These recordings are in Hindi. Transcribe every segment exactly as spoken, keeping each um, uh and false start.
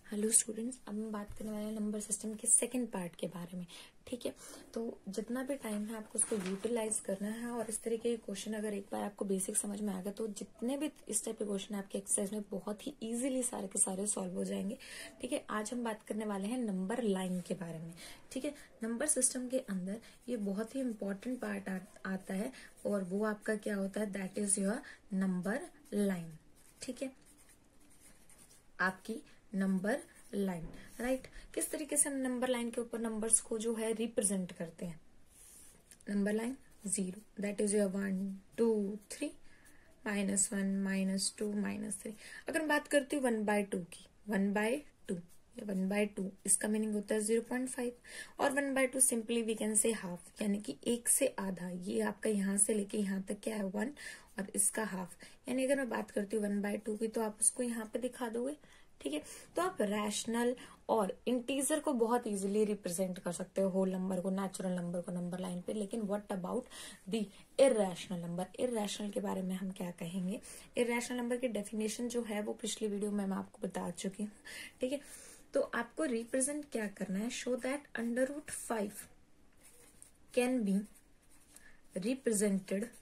हेलो स्टूडेंट्स, अब हम बात करने वाले हैं नंबर सिस्टम के सेकंड पार्ट के बारे में। ठीक है, तो जितना भी टाइम है आपको उसको यूटिलाइज करना है और इस तरीके के क्वेश्चन अगर एक बार आपको बेसिक समझ में आ गया तो जितने भी इस टाइप के क्वेश्चन आपके एक्सरसाइज में बहुत ही इजीली सारे के सारे सॉल्व हो जाएंगे। ठीक है, आज हम बात करने वाले हैं नंबर लाइन के बारे में। ठीक है, नंबर सिस्टम के अंदर ये बहुत ही इंपॉर्टेंट पार्ट आ, आता है और वो आपका क्या होता है, that is your number line. ठीक है, आपकी नंबर लाइन, राइट। किस तरीके से हम नंबर लाइन के ऊपर नंबर्स को जो है रिप्रेजेंट करते हैं। Number line zero, that is your one two three, minus one minus two minus three. अगर मैं बात करती हूँ वन बाय टू की, वन बाय टू या वन बाय टू, इसका मीनिंग होता है जीरो पॉइंट फाइव। और one by two simply we can say half, यानी कि एक से आधा। ये आपका यहाँ से लेके यहाँ तक क्या है, वन, और इसका हाफ। यानी अगर मैं बात करती हूँ वन बाय टू की तो आप उसको यहाँ पे दिखा दोगे। ठीक है, तो आप रैशनल और इंटीजर को बहुत इजीली रिप्रेजेंट कर सकते हो, होल नंबर को, नेचुरल नंबर को नंबर लाइन पे। लेकिन what about the irrational number, irrational के बारे में हम क्या कहेंगे। इररेशनल नंबर की डेफिनेशन जो है वो पिछली वीडियो में मैं आपको बता चुकी हूँ। ठीक है, तो आपको रिप्रेजेंट क्या करना है, show that under root five can be represented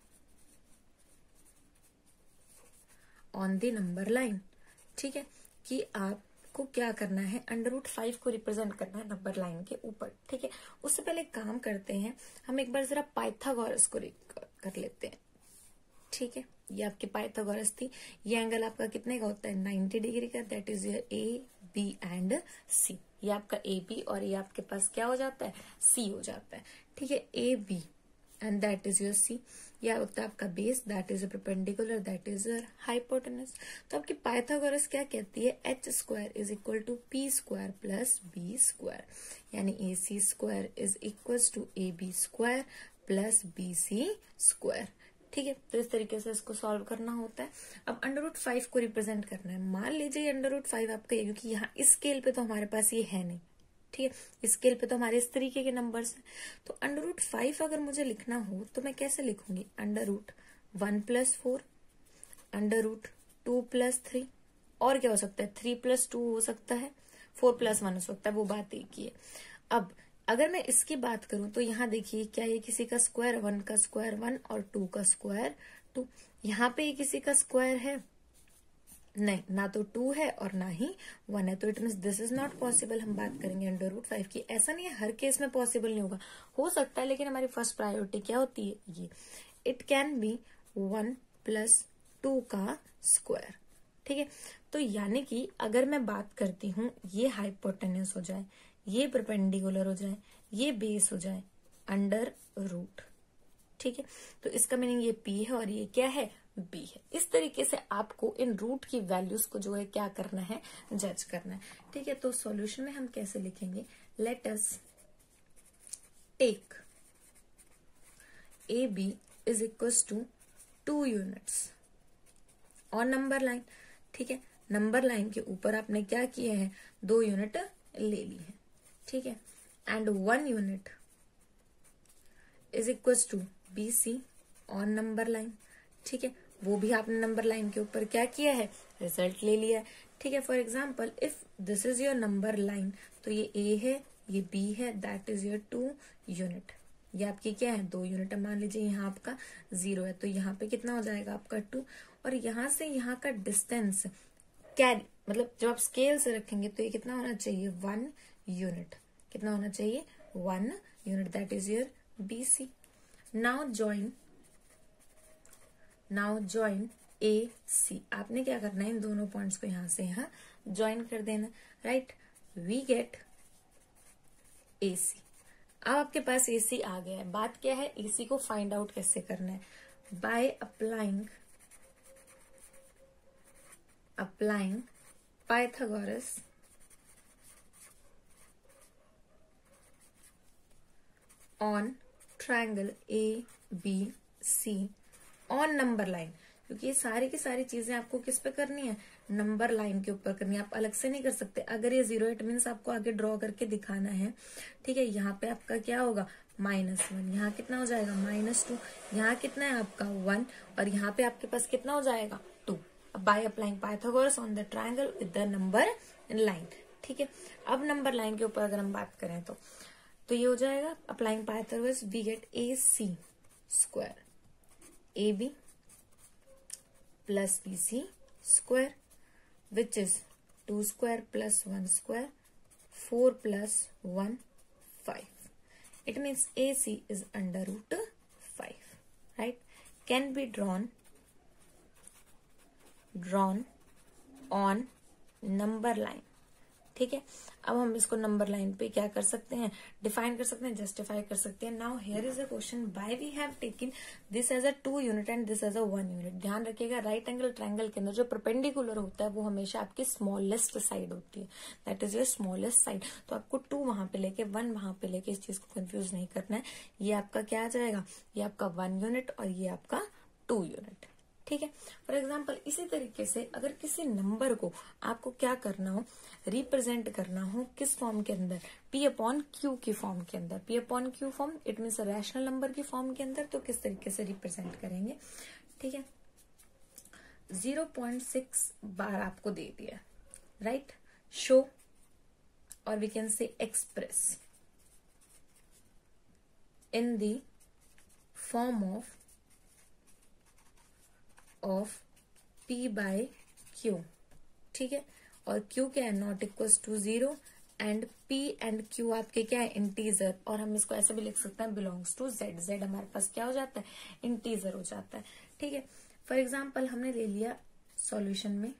on the number line. ठीक है, कि आपको क्या करना है, अंडर रूट फाइव को रिप्रेजेंट करना है नंबर लाइन के ऊपर। ठीक है, उससे पहले काम करते हैं, हम एक बार जरा पाइथागोरस को कर लेते हैं। ठीक है, ये आपकी पाइथागोरस थी। ये एंगल आपका कितने का होता है, नाइन्टी डिग्री का, that is your A B and C. ये आपका ए बी और ये आपके पास क्या हो जाता है, सी हो जाता है। ठीक है, A B and that is your C. यह होता है आपका base, that is perpendicular, that is your hypotenuse. तो आपकी पाइथागोरस क्या कहती है, H square is equal to P square plus B square, यानी A C square is equal to A B square plus B C square. ठीक है, तो इस तरीके से इसको सॉल्व करना होता है। अब अंडर रूट फाइव को रिप्रेजेंट करना है। मान लीजिए अंडर रूट फाइव आपका, क्योंकि यहाँ इस स्केल पे तो हमारे पास ये है नहीं। ठीक है, स्केल पे तो हमारे इस तरीके के नंबर्स हैं। तो अंडर रूट फाइव अगर मुझे लिखना हो तो मैं कैसे लिखूंगी, under root one plus four, under root two plus three, और क्या हो सकता है, थ्री प्लस टू हो सकता है, फोर प्लस वन हो सकता है, वो बात एक ही है। अब अगर मैं इसकी बात करूं तो यहाँ देखिए, क्या ये किसी का स्क्वायर, वन का स्क्वायर वन और टू का स्क्वायर टू। यहाँ पे ये किसी का स्क्वायर है नहीं, ना तो टू है और ना ही वन है, तो it means this is not possible. हम बात करेंगे अंडर रूट फाइव की। ऐसा नहीं है हर केस में पॉसिबल नहीं होगा, हो सकता है, लेकिन हमारी फर्स्ट प्रायोरिटी क्या होती है, ये it can be one plus two का स्क्वायर। ठीक है, तो यानी कि अगर मैं बात करती हूँ, ये हाइपोटेनस हो जाए, ये परपेंडिकुलर हो जाए, ये बेस हो जाए, अंडर रूट। ठीक है, तो इसका मीनिंग ये पी है और ये क्या है, बी है। इस तरीके से आपको इन रूट की वैल्यूज को जो है क्या करना है, जज करना है। ठीक है, तो सॉल्यूशन में हम कैसे लिखेंगे, let us take A B is equal to two units on number line. ठीक है, नंबर लाइन के ऊपर आपने क्या किए हैं, दो यूनिट ले ली है। ठीक है, and one unit is equal to B C on number line. ठीक है, वो भी आपने नंबर लाइन के ऊपर क्या किया है, रिजल्ट ले लिया है। ठीक है, for example if this is your number line, तो ये ए है, ये बी है, that is your two unit. ये आपकी क्या है, दो यूनिट। मान लीजिए यहाँ आपका जीरो है, तो यहाँ पे कितना हो जाएगा आपका टू, और यहाँ से यहाँ का डिस्टेंस कैरी, मतलब जब आप स्केल से रखेंगे तो ये कितना होना चाहिए, वन यूनिट। कितना होना चाहिए, one unit, that is your B C. Now join now join A C. आपने क्या करना है, इन दोनों पॉइंट्स को यहां से यहां ज्वाइन कर देना, right. We get A C. अब आपके पास ए सी आ गया है। बात क्या है, ए सी को फाइंड आउट कैसे करना है, by applying applying Pythagoras on triangle A B C on number line. क्योंकि ये सारी की सारी चीजें आपको किस पे करनी है, नंबर लाइन के ऊपर करनी है, आप अलग से नहीं कर सकते। अगर ये जीरो इट मीन्स आपको आगे ड्रॉ करके दिखाना है। ठीक है, यहाँ पे आपका क्या होगा, माइनस वन, यहाँ कितना हो जाएगा, माइनस टू, यहाँ कितना है आपका वन, और यहाँ पे आपके पास कितना हो जाएगा, two. By applying Pythagoras on the triangle with the number line. ठीक है, अब नंबर लाइन के ऊपर अगर हम बात करें तो तो ये हो जाएगा applying Pythagoras, we get A C square A B plus B C square which is two square plus one square four plus one five. It means A C is under root five, right? Can be drawn drawn on number line. ठीक है, अब हम इसको नंबर लाइन पे क्या कर सकते हैं, डिफाइन कर सकते हैं, जस्टिफाई कर सकते हैं. Now here is a question, why we have taken this as a two unit and this as a one unit. ध्यान रखिएगा, राइट एंगल ट्रायंगल के अंदर जो परपेंडिकुलर होता है वो हमेशा आपकी स्मॉलेस्ट साइड होती है, that is your smallest side. तो आपको टू वहां पे लेके वन वहां पे लेके इस चीज को कंफ्यूज नहीं करना है. ये आपका क्या आ जाएगा, ये आपका वन यूनिट और ये आपका टू यूनिट. ठीक है, फॉर एग्जाम्पल इसी तरीके से अगर किसी नंबर को आपको क्या करना हो, रिप्रेजेंट करना हो किस फॉर्म के अंदर, पी अपॉन क्यू की फॉर्म के अंदर. P upon Q form it means rational number की फॉर्म के अंदर, तो किस तरीके से रिप्रेजेंट करेंगे. ठीक है, जीरो पॉइंट सिक्स बार आपको दे दिया, राइट. शो और we can say express in the form of of P by Q. ठीक है, और Q क्या है, not equals to zero and P and Q आपके क्या है, इंटीजर. और हम इसको ऐसे भी लिख सकते हैं, बिलोंग्स टू Z. Z हमारे पास क्या हो जाता है, इंटीजर हो जाता है. ठीक है, फॉर एग्जाम्पल हमने ले लिया सॉल्यूशन में,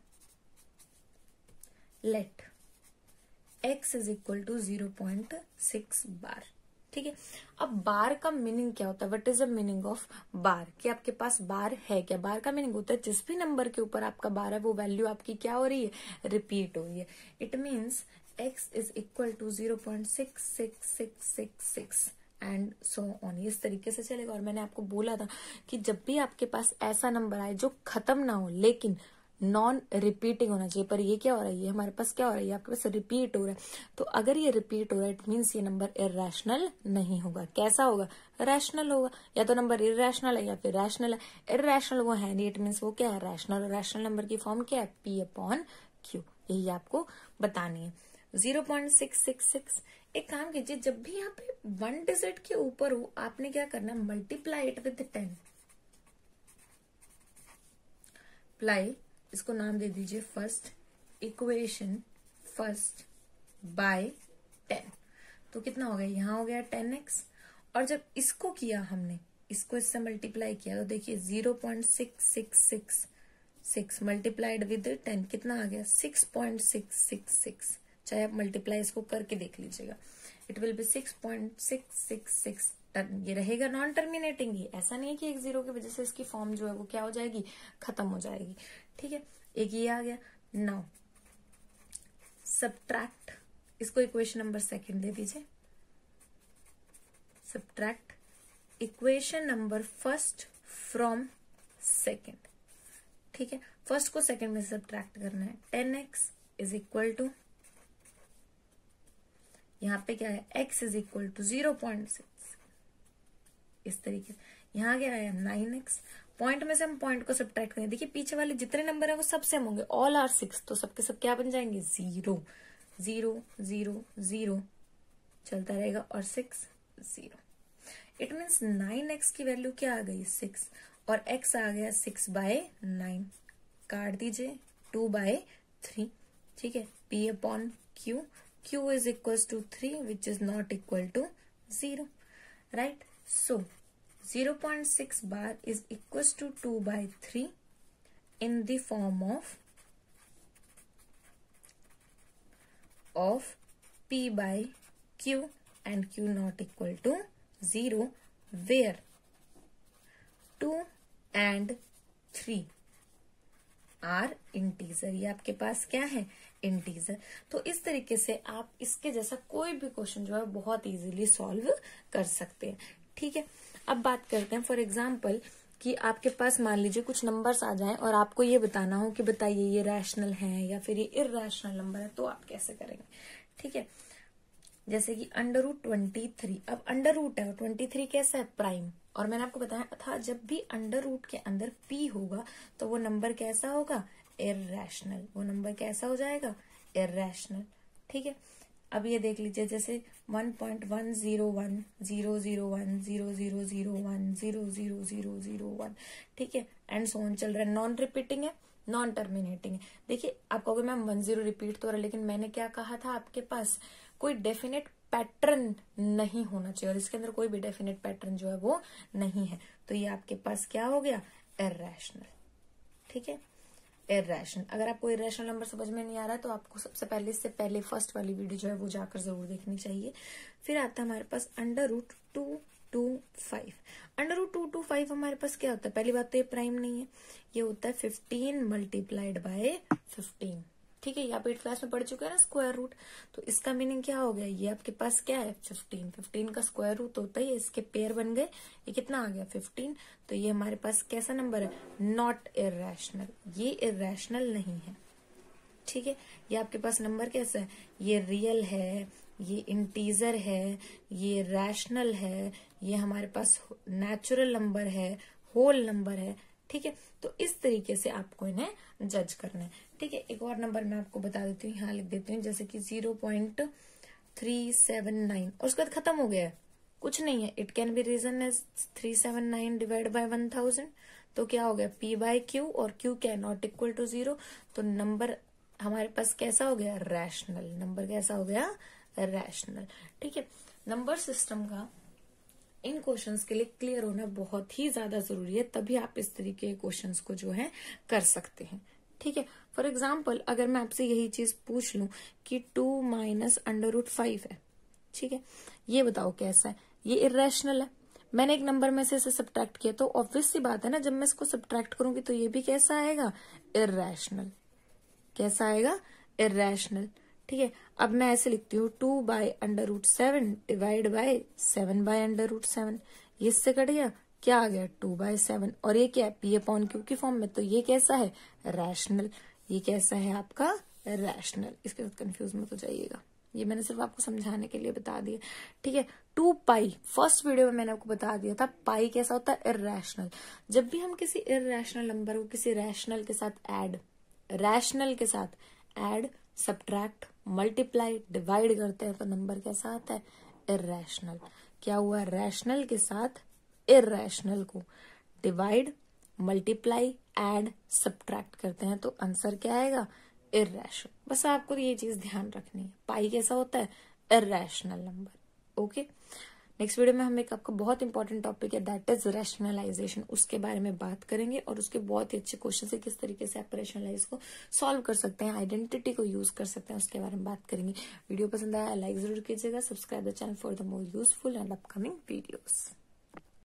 let x is equal to zero point six bar. ठीक है, अब बार का मीनिंग क्या होता है, what is the meaning of bar, कि आपके पास बार है क्या. बार का मीनिंग होता है जिस भी नंबर के ऊपर आपका बार है वो वैल्यू आपकी क्या हो रही है, रिपीट हो रही है. It means x is equal to zero point six six six six six and so on. इस तरीके से चलेगा. और मैंने आपको बोला था कि जब भी आपके पास ऐसा नंबर आए जो खत्म ना हो लेकिन नॉन रिपीटिंग होना चाहिए, पर ये क्या हो रहा है, ये हमारे पास क्या हो रहा है, ये आपके पास रिपीट हो रहा है. तो अगर ये रिपीट हो रहा है इट मीन्स ये नंबर इरैशनल नहीं होगा. कैसा होगा, रैशनल होगा. या तो नंबर इरैशनल है या फिर रैशनल है. इरैशनल वो है नहीं, इट मीन्स वो क्या है, रैशनल. रैशनल नंबर की फॉर्म क्या है, पी अपॉन क्यू. यही आपको बतानी है. Zero point six six six. एक काम कीजिए, जब भी यहाँ पे वन डिजिट के ऊपर हो आपने क्या करना है, multiply it with ten. Ply, इसको नाम दे दीजिए first equation first by ten. तो कितना हो गया, यहां हो गया टेन एक्स. और जब इसको किया हमने, इसको इससे मल्टीप्लाई किया तो देखिए zero point six six six six multiplied with ten कितना आ गया, six point six six six. चाहे आप मल्टीप्लाई इसको करके देख लीजिएगा, it will be six point six six six. ये रहेगा नॉन टर्मिनेटिंग ही, ऐसा नहीं है कि एक जीरो की वजह से इसकी फॉर्म जो है वो क्या हो जाएगी, खत्म हो जाएगी. ठीक है, एक ये आ गया. नाउ सब्ट्रैक्ट, इसको इक्वेशन नंबर सेकंड दे दीजिए. Subtract equation number first from second. ठीक है, फर्स्ट को सेकंड में सब्ट्रैक्ट करना है. Ten X is equal to, यहाँ पे क्या है, x is equal to zero point six. इस तरीके से यहाँ क्या है, नाइन एक्स. पॉइंट में से हम पॉइंट को सब्ट्रैक्ट करेंगे. देखिए पीछे वाले जितने नंबर है वो सब सेम होंगे, ऑल आर सिक्स. तो सबके सब क्या बन जाएंगे, जीरो जीरो जीरो जीरो चलता रहेगा और six zero. It means nine X की वैल्यू क्या आ गई, सिक्स. और x आ गया सिक्स बाय नाइन. काट दीजिए, टू बाय थ्री. ठीक है, p upon q. q is equals to three which is not equal to zero, right? So zero point six bar is equals to two by three in the form of of p by q and q not equal to zero where two and three are integer. ये आपके पास क्या है, इंटीजर. तो इस तरीके से आप इसके जैसा कोई भी क्वेश्चन जो है बहुत इजीली सॉल्व कर सकते हैं. ठीक है, अब बात करते हैं फॉर एग्जांपल कि आपके पास मान लीजिए कुछ नंबर्स आ जाएं और आपको ये बताना हो कि बताइए ये रैशनल है या फिर ये इरैशनल नंबर है, तो आप कैसे करेंगे. ठीक है, जैसे कि अंडर रूट ट्वेंटी थ्री. अब अंडर रूट है और ट्वेंटी थ्री कैसा है, प्राइम. और मैंने आपको बताया था जब भी अंडर रूट के अंदर p होगा तो वो नंबर कैसा होगा, इररेशनल, वो नंबर कैसा हो जाएगा, इररेशनल। ठीक है, अब ये देख लीजिए जैसे one point one zero one zero zero one zero zero zero one zero zero zero zero one, ठीक है, एंड सो ऑन चल रहा है। नॉन रिपीटिंग है, नॉन टर्मिनेटिंग है। देखिए आप कहोगे मैम वन जीरो रिपीट तो रहा है, लेकिन मैंने क्या कहा था, आपके पास कोई डेफिनेट पैटर्न नहीं होना चाहिए, और इसके अंदर कोई भी डेफिनेट पैटर्न जो है वो नहीं है, तो ये आपके पास क्या हो गया, इररेशनल। ठीक है, इररेशनल। अगर आपको इररेशनल नंबर समझ में नहीं आ रहा है तो आपको सबसे पहले इससे पहले फर्स्ट वाली वीडियो जो है वो जाकर जरूर देखनी चाहिए। फिर आता है हमारे पास under root two two five. Under root two two five हमारे पास क्या होता है, पहली बात तो ये प्राइम नहीं है, ये होता है फिफ्टीन मल्टीप्लाइड बाय फिफ्टीन। ठीक है, ये आप एट क्लास में पढ़ चुके हैं ना स्क्वायर रूट, तो इसका मीनिंग क्या हो गया, ये आपके पास क्या है फिफ्टीन, फिफ्टीन का स्क्वायर रूट होता है, इसके पेयर बन गए, ये कितना आ गया फिफ्टीन, तो ये हमारे पास कैसा नंबर है, नॉट इररेशनल, ये इररेशनल नहीं है। ठीक है, ये आपके पास नंबर कैसा है, ये रियल है, ये इंटीजर है, ये रैशनल है, ये हमारे पास नेचुरल नंबर है, होल नंबर है। ठीक है, तो इस तरीके से आपको इन्हें जज करना है। ठीक है, एक और नंबर मैं आपको बता देती हूँ, यहाँ लिख देती हूँ, जैसे कि zero point three seven nine, और उसके बाद खत्म हो गया है, कुछ नहीं है, it can be reason as three seven nine divide by one thousand, तो क्या हो गया पी बाय क्यू, और क्यू क्या है नॉट इक्वल टू जीरो, तो नंबर हमारे पास कैसा हो गया, रैशनल, नंबर कैसा हो गया, रैशनल। ठीक है, नंबर सिस्टम का इन क्वेश्चंस के लिए क्लियर होना बहुत ही ज्यादा जरूरी है, तभी आप इस तरीके के क्वेश्चंस को जो है कर सकते हैं। ठीक है, फॉर एग्जाम्पल अगर मैं आपसे यही चीज पूछ लूं कि two minus under root five है, ठीक है, ये बताओ कैसा है, ये इररेशनल है, मैंने एक नंबर में से इसे सब्ट्रैक्ट किया, तो ऑब्वियस सी बात है ना, जब मैं इसको सब्ट्रैक्ट करूंगी तो ये भी कैसा आएगा, इररेशनल, कैसा आएगा, इररेशनल। ठीक है, अब मैं ऐसे लिखती हूँ two by under root seven divide by seven by under root seven, ये इससे कट गया, क्या आ गया टू बाय सेवन, और ये क्या है पी अपॉन क्यू की फॉर्म में, तो ये कैसा है, रैशनल, ये कैसा है आपका, रैशनल। इसके साथ कंफ्यूज मत हो जाइएगा, ये मैंने सिर्फ आपको समझाने के लिए बता दिया। ठीक है, टू पाई, फर्स्ट वीडियो में मैंने आपको बता दिया था पाई कैसा होता है, इररेशनल। जब भी हम किसी इररेशनल नंबर को किसी रैशनल के साथ ऐड, रैशनल के साथ ऐड, सब्ट्रैक्ट, मल्टीप्लाई, डिवाइड करते हैं तो नंबर कैसा आता है, इररेशनल। क्या हुआ, रैशनल के साथ इररेशनल को डिवाइड, मल्टीप्लाई, ऐड, सब्ट्रैक्ट करते हैं तो आंसर क्या आएगा, इररेशनल। बस आपको ये चीज ध्यान रखनी है, पाई कैसा होता है, irrational number. Okay, next video में हम एक आपका बहुत इंपॉर्टेंट टॉपिक है दैट इज रैशनलाइजेशन, उसके बारे में बात करेंगे, और उसके बहुत ही अच्छे क्वेश्चन है किस तरीके से आप रैशनलाइज को सॉल्व कर सकते हैं, आइडेंटिटी को यूज कर सकते हैं, उसके बारे में बात करेंगे। वीडियो पसंद आया लाइक जरूर कीजिएगा, subscribe the channel for the more useful and upcoming videos.